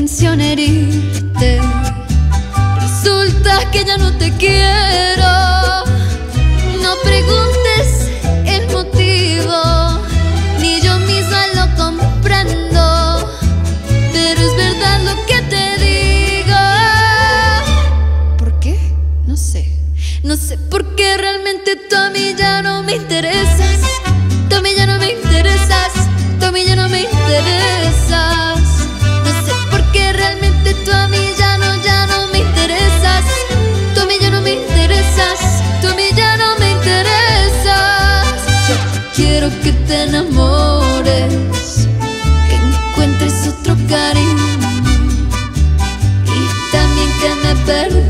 intención herirte. Resulta que ya no te quiero. No preguntes el motivo, ni yo misma lo comprendo, pero es verdad lo que te digo. ¿Por qué? No sé. No sé por qué realmente tú a mí ya no me interesas. Tú a mí ya no me interesas. Tú a mí ya no me interesas. No sé por qué realmente tú a mí ya no me interesas. Tú a mí ya no me interesas. Tú a mí ya no me interesas. Yo quiero que te enamores, que encuentres otro cariño y también que me perdones